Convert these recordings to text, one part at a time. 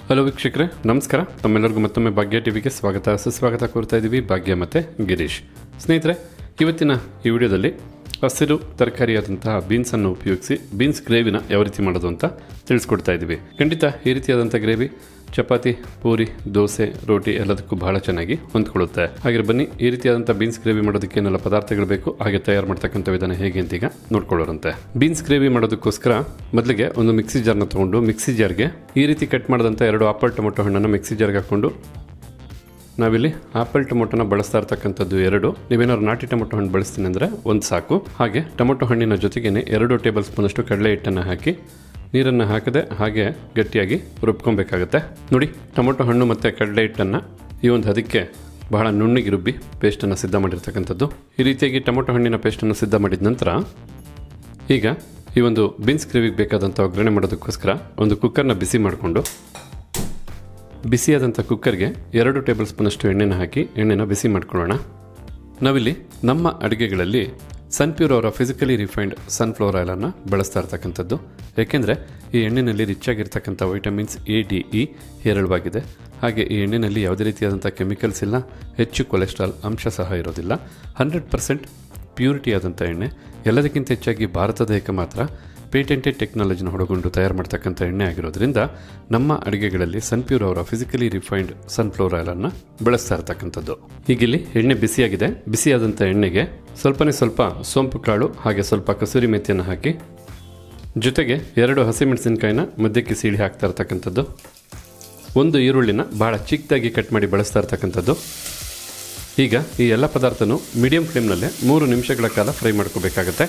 Hello ವೀಕ್ಷಕರೇ, ನಮಸ್ಕಾರ. ತಮ್ಮೆಲ್ಲರಿಗೂ ಮತ್ತೊಮ್ಮೆ ಭಾಗ್ಯ ಟಿವಿಗೆ ಸುಸ್ವಾಗತ ಕೋರ್ತಾ ಇದ್ದೀವಿ. ಭಾಗ್ಯ ಮತ್ತು ಗಿರೀಶ್. ಸ್ನೇಹಿತರೆ, ಇವತ್ತಿನ ಈ ವಿಡಿಯೋದಲ್ಲಿ ಹಸಿರು ತರಕಾರಿಯಾದಂತಹ ಬೀನ್ಸನ್ನು ಉಪಯೋಗಿಸಿ ಬೀನ್ಸ್ ಗ್ರೇವಿನ ಯಾವ ರೀತಿ ಮಾಡೋದು ಅಂತ ತಿಳಿಸ್ಕೊಡ್ತಾ ಇದ್ದೀವಿ. ಖಂಡಿತ ಈ ರೀತಿಯಾದಂಥ ಗ್ರೇವಿ ಚಪಾತಿ, ಪೂರಿ, ದೋಸೆ, ರೋಟಿ ಎಲ್ಲದಕ್ಕೂ ಬಹಳ ಚೆನ್ನಾಗಿ ಹೊಂದ್ಕೊಳ್ಳುತ್ತೆ. ಹಾಗೆ ಬನ್ನಿ, ಈ ರೀತಿಯಾದಂಥ ಬೀನ್ಸ್ ಗ್ರೇವಿ ಮಾಡೋದಕ್ಕೆ ಏನೆಲ್ಲ ಪದಾರ್ಥಗಳು ಬೇಕು, ಹಾಗೆ ತಯಾರು ಮಾಡ್ತಕ್ಕಂಥ ವಿಧಾನ ಹೇಗೆ ಅಂತ ಈಗ ನೋಡ್ಕೊಳ್ಳೋರಂತೆ. ಬೀನ್ಸ್ ಗ್ರೇವಿ ಮಾಡೋದಕ್ಕೋಸ್ಕರ ಮೊದಲಿಗೆ ಒಂದು ಮಿಕ್ಸಿ ಜಾರ್ನ ತೊಗೊಂಡು ಮಿಕ್ಸಿ ಜಾರ್ಗೆ ಈ ರೀತಿ ಕಟ್ ಮಾಡಿದಂಥ 2 ಆಪಲ್ ಟೊಮೊಟೊ ಹಣ್ಣನ್ನು ಮಿಕ್ಸಿ ಜಾರ್ಗೆ ಹಾಕ್ಕೊಂಡು, ನಾವಿಲ್ಲಿ ಆಪಲ್ ಟೊಮೊಟೊನ ಬಳಸ್ತಾ ಇರ್ತಕ್ಕಂಥದ್ದು 2. ನೀವೇನಾದ್ರು ನಾಟಿ ಟೊಮೊಟೊ ಹಣ್ಣು ಬಳಸ್ತೀನಿ ಅಂದರೆ 1 ಸಾಕು. ಹಾಗೆ ಟೊಮೊಟೊ ಹಣ್ಣಿನ ಜೊತೆಗೇನೆ 2 ಟೇಬಲ್ ಸ್ಪೂನಷ್ಟು ಕಡಲೆ ಹಿಟ್ಟನ್ನು ಹಾಕಿ ನೀರನ್ನು ಹಾಕದೆ ಹಾಗೆ ಗಟ್ಟಿಯಾಗಿ ರುಬ್ಕೊಬೇಕಾಗುತ್ತೆ. ನೋಡಿ, ಟೊಮೊಟೊ ಹಣ್ಣು ಮತ್ತು ಕಡಲೆ ಹಿಟ್ಟನ್ನು ಈ ಒಂದು ಹದಕ್ಕೆ ಬಹಳ ನುಣ್ಣಗೆ ರುಬ್ಬಿ ಪೇಸ್ಟನ್ನು ಸಿದ್ಧ ಮಾಡಿರ್ತಕ್ಕಂಥದ್ದು. ಈ ರೀತಿಯಾಗಿ ಟೊಮೊಟೊ ಹಣ್ಣಿನ ಪೇಸ್ಟನ್ನು ಸಿದ್ಧ ಮಾಡಿದ ನಂತರ ಈಗ ಈ ಒಂದು ಬೀನ್ಸ್ ಗ್ರೇವಿಗೆ ಬೇಕಾದಂಥ ಒಗ್ಗರಣೆ ಮಾಡೋದಕ್ಕೋಸ್ಕರ ಒಂದು ಕುಕ್ಕರ್ನ ಬಿಸಿ ಮಾಡಿಕೊಂಡು, ಬಿಸಿಯಾದಂಥ ಕುಕ್ಕರ್ಗೆ 2 ಟೇಬಲ್ ಸ್ಪೂನಷ್ಟು ಎಣ್ಣೆನ ಹಾಕಿ ಎಣ್ಣೆನ ಬಿಸಿ ಮಾಡ್ಕೊಳ್ಳೋಣ. ನಾವಿಲ್ಲಿ ನಮ್ಮ ಅಡುಗೆಗಳಲ್ಲಿ ಸನ್ಪ್ಯೂರ್ ಅವರ ಫಿಸಿಕಲಿ ರಿಫೈನ್ಡ್ ಸನ್ಫ್ಲವರ್ ಆಯಿಲನ್ನು ಬಳಸ್ತಾ ಇರ್ತಕ್ಕಂಥದ್ದು. ಏಕೆಂದರೆ ಈ ಎಣ್ಣೆಯಲ್ಲಿ ರಿಚ್ ಆಗಿರ್ತಕ್ಕಂಥ ವೈಟಮಿನ್ಸ್ A, D, E ಹೇರಳವಾಗಿದೆ. ಹಾಗೆ ಈ ಎಣ್ಣೆಯಲ್ಲಿ ಯಾವುದೇ ರೀತಿಯಾದಂಥ ಕೆಮಿಕಲ್ಸ್ ಇಲ್ಲ, ಹೆಚ್ಚು ಕೊಲೆಸ್ಟ್ರಾಲ್ ಅಂಶ ಸಹ ಇರೋದಿಲ್ಲ. 100% ಪ್ಯೂರಿಟಿ ಆದಂಥ ಎಣ್ಣೆ. ಎಲ್ಲದಕ್ಕಿಂತ ಹೆಚ್ಚಾಗಿ ಭಾರತ ದೇಶಕ್ಕೆ ಮಾತ್ರ ಪೇಟೆಂಟೆಡ್ ಟೆಕ್ನಾಲಜಿನ ಹೊಡಗೊಂಡು ತಯಾರು ಮಾಡ್ತಕ್ಕಂಥ ಎಣ್ಣೆ ಆಗಿರೋದ್ರಿಂದ ನಮ್ಮ ಅಡುಗೆಗಳಲ್ಲಿ ಸನ್ಪ್ಯೂರ್ ಅವರ ಫಿಸಿಕಲಿ ರಿಫೈನ್ಡ್ ಸನ್ಫ್ಲವರ್ ಆಯಿಲನ್ನು ಬಳಸ್ತಾ ಇರ್ತಕ್ಕಂಥದ್ದು. ಹೀಗಿಲ್ಲಿ ಎಣ್ಣೆ ಬಿಸಿಯಾಗಿದೆ. ಬಿಸಿಯಾದಂಥ ಎಣ್ಣೆಗೆ ಸ್ವಲ್ಪ ಸೋಂಪು ಕಾಳು ಹಾಗೆ ಸ್ವಲ್ಪ ಕಸೂರಿ ಮೆಥಿಯನ್ನು ಹಾಕಿ, ಜೊತೆಗೆ 2 ಹಸಿಮೆಣಸಿನಕಾಯಿನ ಮಧ್ಯಕ್ಕೆ ಸೀಳಿ ಹಾಕ್ತಾ ಇರ್ತಕ್ಕಂಥದ್ದು, 1 ಈರುಳ್ಳಿನ ಬಹಳ ಚಿಕ್ಕದಾಗಿ ಕಟ್ ಮಾಡಿ ಬಳಸ್ತಾ ಇರ್ತಕ್ಕಂಥದ್ದು. ಈಗ ಈ ಎಲ್ಲ ಪದಾರ್ಥನೂ ಮೀಡಿಯಂ ಫ್ಲೇಮ್ನಲ್ಲೇ 3 ನಿಮಿಷಗಳ ಕಾಲ ಫ್ರೈ ಮಾಡ್ಕೋಬೇಕಾಗತ್ತೆ.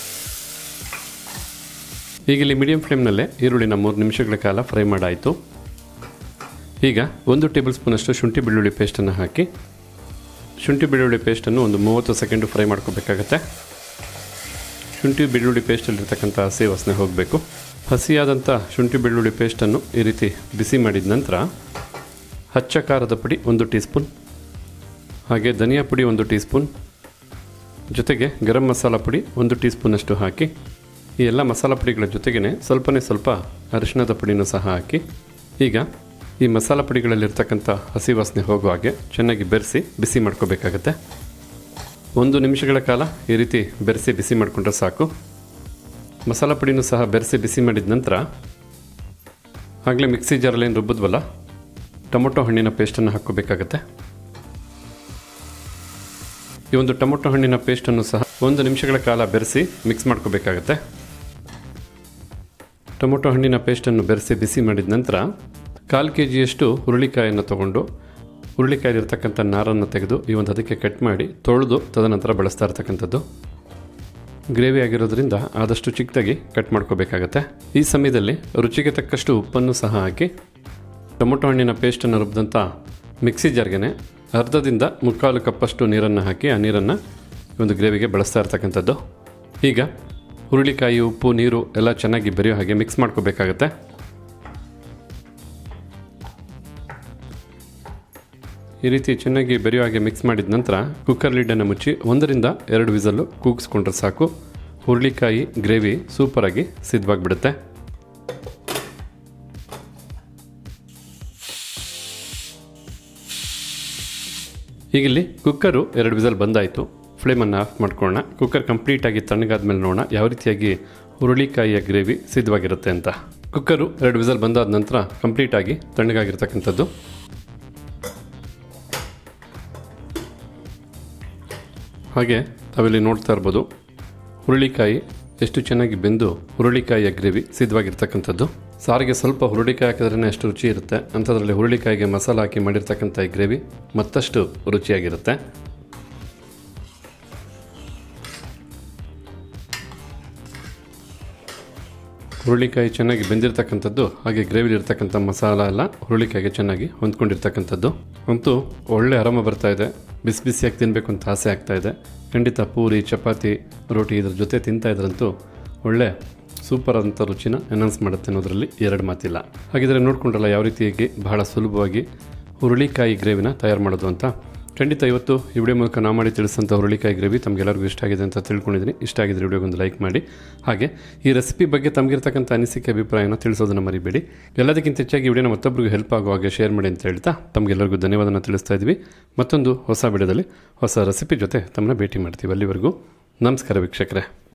ಈಗ ಇಲ್ಲಿ ಮೀಡಿಯಂ ಫ್ಲೇಮ್ನಲ್ಲೇ ಈರುಳ್ಳಿನ 3 ನಿಮಿಷಗಳ ಕಾಲ ಫ್ರೈ ಮಾಡಾಯಿತು. ಈಗ 1 ಟೇಬಲ್ ಸ್ಪೂನಷ್ಟು ಶುಂಠಿ ಬೆಳ್ಳುಳ್ಳಿ ಪೇಸ್ಟನ್ನು ಹಾಕಿ, ಶುಂಠಿ ಬೆಳ್ಳುಳ್ಳಿ ಪೇಸ್ಟನ್ನು ಒಂದು 30 ಸೆಕೆಂಡು ಫ್ರೈ ಮಾಡ್ಕೋಬೇಕಾಗತ್ತೆ. ಶುಂಠಿ ಬೆಳ್ಳುಳ್ಳಿ ಪೇಸ್ಟಲ್ಲಿರ್ತಕ್ಕಂಥ ಹಸಿ ವಾಸನೆ ಹೋಗಬೇಕು. ಹಸಿಯಾದಂಥ ಶುಂಠಿ ಬೆಳ್ಳುಳ್ಳಿ ಪೇಸ್ಟನ್ನು ಈ ರೀತಿ ಬಿಸಿ ಮಾಡಿದ ನಂತರ ಅಚ್ಚ ಖಾರದ ಪುಡಿ 1 ಟೀ ಸ್ಪೂನ್, ಹಾಗೆ ಧನಿಯಾ ಪುಡಿ 1 ಟೀ ಸ್ಪೂನ್, ಜೊತೆಗೆ ಗರಂ ಮಸಾಲ ಪುಡಿ 1 ಟೀ ಸ್ಪೂನಷ್ಟು ಹಾಕಿ, ಈ ಎಲ್ಲ ಮಸಾಲ ಪುಡಿಗಳ ಜೊತೆಗೇ ಸ್ವಲ್ಪ ಅರಿಶಿಣದ ಪುಡಿನೂ ಸಹ ಹಾಕಿ, ಈಗ ಈ ಮಸಾಲ ಪುಡಿಗಳಲ್ಲಿರ್ತಕ್ಕಂಥ ಹಸಿ ವಾಸನೆ ಹೋಗೋ ಹಾಗೆ ಚೆನ್ನಾಗಿ ಬೆರೆಸಿ ಬಿಸಿ ಮಾಡ್ಕೋಬೇಕಾಗತ್ತೆ. 1 ನಿಮಿಷಗಳ ಕಾಲ ಈ ರೀತಿ ಬೆರೆಸಿ ಬಿಸಿ ಮಾಡಿಕೊಂಡ್ರೆ ಸಾಕು. ಮಸಾಲ ಪುಡಿನೂ ಸಹ ಬೆರೆಸಿ ಬಿಸಿ ಮಾಡಿದ ನಂತರ ಆಗಲೇ ಮಿಕ್ಸಿ ಜಾರಲ್ಲೇನು ರುಬ್ಬಿದ್ವಲ್ಲ ಟೊಮೊಟೊ ಹಣ್ಣಿನ ಪೇಸ್ಟನ್ನು ಹಾಕ್ಕೋಬೇಕಾಗತ್ತೆ. ಈ ಒಂದು ಟೊಮೊಟೊ ಹಣ್ಣಿನ ಪೇಸ್ಟನ್ನು ಸಹ 1 ನಿಮಿಷಗಳ ಕಾಲ ಬೆರೆಸಿ ಮಿಕ್ಸ್ ಮಾಡ್ಕೋಬೇಕಾಗತ್ತೆ. ಟೊಮೊಟೊ ಹಣ್ಣಿನ ಪೇಸ್ಟನ್ನು ಬೆರೆಸಿ ಬಿಸಿ ಮಾಡಿದ ನಂತರ 1/4 kg ಹುರುಳಿಕಾಯನ್ನು ತೊಗೊಂಡು, ಹುರುಳಿಕಾಯಿಲಿರ್ತಕ್ಕಂಥ ನಾರನ್ನು ತೆಗೆದು ಈ ಒಂದು ಅದಕ್ಕೆ ಕಟ್ ಮಾಡಿ ತೊಳೆದು ತದನಂತರ ಬಳಸ್ತಾ ಇರ್ತಕ್ಕಂಥದ್ದು. ಗ್ರೇವಿ ಆಗಿರೋದ್ರಿಂದ ಆದಷ್ಟು ಚಿಕ್ಕದಾಗಿ ಕಟ್ ಮಾಡ್ಕೋಬೇಕಾಗತ್ತೆ. ಈ ಸಮಯದಲ್ಲಿ ರುಚಿಗೆ ತಕ್ಕಷ್ಟು ಉಪ್ಪನ್ನು ಸಹ ಹಾಕಿ, ಟೊಮೊಟೊ ಹಣ್ಣಿನ ಪೇಸ್ಟನ್ನು ರುಬ್ಬಿದಂಥ ಮಿಕ್ಸಿ ಜಾರ್ಗೆ ಅರ್ಧದಿಂದ 3/4 ಕಪ್ಪಷ್ಟು ನೀರನ್ನು ಹಾಕಿ ಆ ನೀರನ್ನು ಒಂದು ಗ್ರೇವಿಗೆ ಬಳಸ್ತಾ ಇರ್ತಕ್ಕಂಥದ್ದು. ಈಗ ಹುರುಳಿಕಾಯಿ, ಉಪ್ಪು, ನೀರು ಎಲ್ಲ ಚೆನ್ನಾಗಿ ಬೆರೆಯೋ ಹಾಗೆ ಮಿಕ್ಸ್ ಮಾಡ್ಕೋಬೇಕಾಗತ್ತೆ. ಈ ರೀತಿ ಚೆನ್ನಾಗಿ ಬೆರೆಯೋ ಹಾಗೆ ಮಿಕ್ಸ್ ಮಾಡಿದ ನಂತರ ಕುಕ್ಕರ್ ಲಿಡ್ಡನ್ನು ಮುಚ್ಚಿ 1 ರಿಂದ 2 ವಿಸಲ್ಲು ಕೂಗಿಸ್ಕೊಂಡ್ರೆ ಸಾಕು. ಹುರುಳಿಕಾಯಿ ಗ್ರೇವಿ ಸೂಪರಾಗಿ ಸಿದ್ಧವಾಗಿಬಿಡುತ್ತೆ. ಈಗಿಲ್ಲಿ ಕುಕ್ಕರು 2 ವಿಸಲ್ ಬಂದಾಯಿತು. ಫ್ಲೇಮನ್ನು ಆಫ್ ಮಾಡ್ಕೊಳ್ಳೋಣ. ಕುಕ್ಕರ್ ಕಂಪ್ಲೀಟಾಗಿ ತಣ್ಣಗಾದ್ಮೇಲೆ ನೋಡೋಣ ಯಾವ ರೀತಿಯಾಗಿ ಹುರುಳಿಕಾಯಿಯ ಗ್ರೇವಿ ಸಿದ್ಧವಾಗಿರುತ್ತೆ ಅಂತ. ಕುಕ್ಕರು 2 ವಿಸಲ್ ಬಂದಾದ ನಂತರ ಕಂಪ್ಲೀಟಾಗಿ ತಣ್ಣಗಾಗಿರ್ತಕ್ಕಂಥದ್ದು. ಹಾಗೆ ತಾವಿಲ್ಲಿ ನೋಡ್ತಾ ಇರ್ಬೋದು ಹುರುಳಿಕಾಯಿ ಎಷ್ಟು ಚೆನ್ನಾಗಿ ಬೆಂದು ಹುರುಳಿಕಾಯಿಯ ಗ್ರೇವಿ ಸಿದ್ಧವಾಗಿರ್ತಕ್ಕಂಥದ್ದು. ಸಾರಿಗೆ ಸ್ವಲ್ಪ ಹುರುಳಿಕಾಯಿ ಹಾಕಿದ್ರೇ ಅಷ್ಟು ರುಚಿ ಇರುತ್ತೆ. ಅಂಥದ್ರಲ್ಲಿ ಹುರುಳಿಕಾಯಿಗೆ ಮಸಾಲ ಹಾಕಿ ಮಾಡಿರ್ತಕ್ಕಂಥ ಈ ಗ್ರೇವಿ ಮತ್ತಷ್ಟು ರುಚಿಯಾಗಿರುತ್ತೆ. ಹುರುಳಿಕಾಯಿ ಚೆನ್ನಾಗಿ ಬೆಂದಿರ್ತಕ್ಕಂಥದ್ದು, ಹಾಗೆ ಗ್ರೇವಿಲಿರ್ತಕ್ಕಂಥ ಮಸಾಲ ಎಲ್ಲ ಹುರುಳಿಕಾಯಿಗೆ ಚೆನ್ನಾಗಿ ಹೊಂದ್ಕೊಂಡಿರ್ತಕ್ಕಂಥದ್ದು. ಅಂತೂ ಒಳ್ಳೆ ಆರಾಮ ಬರ್ತಾ ಇದೆ. ಬಿಸಿ ಬಿಸಿಯಾಗಿ ತಿನ್ನಬೇಕು ಅಂತ ಆಸೆ ಆಗ್ತಾ ಇದೆ. ಖಂಡಿತ ಪೂರಿ, ಚಪಾತಿ, ರೋಟಿ ಇದ್ರ ಜೊತೆ ತಿಂತಾ ಇದ್ರಂತೂ ಒಳ್ಳೆ ಸೂಪರ್ ಆದಂಥ ರುಚಿನ ಎನ್ಹಾನ್ಸ್ ಮಾಡುತ್ತೆ ಅನ್ನೋದರಲ್ಲಿ 2 ಮಾತಿಲ್ಲ. ಹಾಗಿದ್ರೆ ನೋಡ್ಕೊಂಡ್ರಲ್ಲ ಯಾವ ರೀತಿಯಾಗಿ ಬಹಳ ಸುಲಭವಾಗಿ ಹುರುಳಿಕಾಯಿ ಗ್ರೇವಿನ ತಯಾರು ಮಾಡೋದು ಅಂತ. ಖಂಡಿತ ಇವತ್ತು ಈ ವಿಡಿಯೋ ಮೂಲಕ ನಾವು ಮಾಡಿ ತಿಳಿಸಂಥ ಹುರುಳಿಕಾಯಿ ಗ್ರೇವಿ ತಮಗೆಲ್ಲರಿಗೂ ಇಷ್ಟ ಆಗಿದೆ ಅಂತ ತಿಳ್ಕೊಂಡಿದ್ದೀನಿ. ಇಷ್ಟ ಆಗಿದ್ರೆ ವಿಡಿಯೋಗೊಂದು ಲೈಕ್ ಮಾಡಿ. ಹಾಗೆ ಈ ರೆಸಿಪಿ ಬಗ್ಗೆ ತಮಗಿರ್ತಕ್ಕಂಥ ಅನಿಸಿಕೆ ಅಭಿಪ್ರಾಯನ ತಿಳಿಸೋದನ್ನು ಮರಿಬೇಡಿ. ಎಲ್ಲದಕ್ಕಿಂತ ಹೆಚ್ಚಾಗಿ ವಿಡಿಯೋನ ಮತ್ತೊಬ್ಬರಿಗೆ ಹೆಲ್ಪ್ ಆಗೋ ಹಾಗೆ ಶೇರ್ ಮಾಡಿ ಅಂತ ಹೇಳ್ತಾ ತಮಗೆಲ್ಲರಿಗೂ ಧನ್ಯವಾದನ ತಿಳಿಸ್ತಾ ಇದ್ದೀವಿ. ಮತ್ತೊಂದು ಹೊಸ ವಿಡಿಯೋದಲ್ಲಿ ಹೊಸ ರೆಸಿಪಿ ಜೊತೆ ತಮ್ಮನ್ನ ಭೇಟಿ ಮಾಡ್ತೀವಿ. ಅಲ್ಲಿವರೆಗೂ ನಮಸ್ಕಾರ ವೀಕ್ಷಕರೇ.